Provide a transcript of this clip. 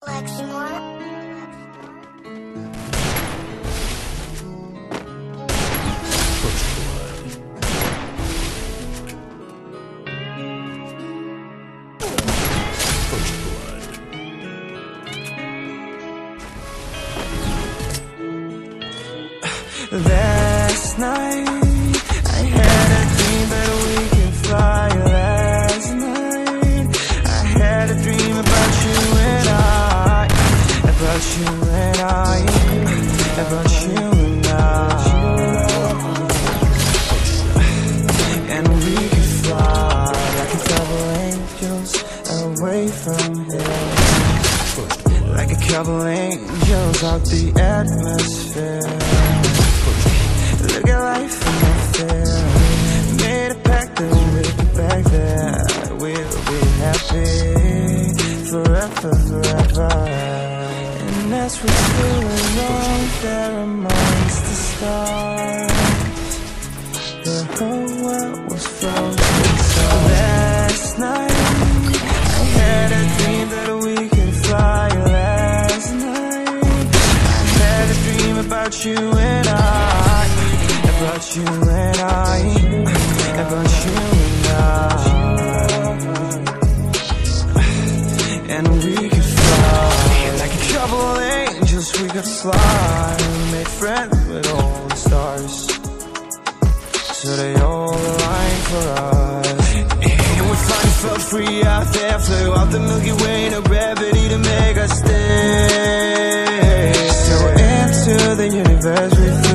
Last night I had a dream that we could fly. Last night I had a dream about you and I, about you and I, about you and I. And we could fly like a couple angels away from here, like a couple angels out the atmosphere. Look at life in my fear. Made a pact that we'll get back there. We'll be happy forever, forever. And as we're feeling along there amongst the stars, the whole world was frozen. So last night I had a dream that we could fly. Last night I had a dream about you and I, about you and I, about you and I. And we could fly like a couple of angels. We could fly, made friends with all the stars, so they all align for us. And we finally felt free out there, flew out the Milky Way, no gravity to make us stay. So into the universe we flew.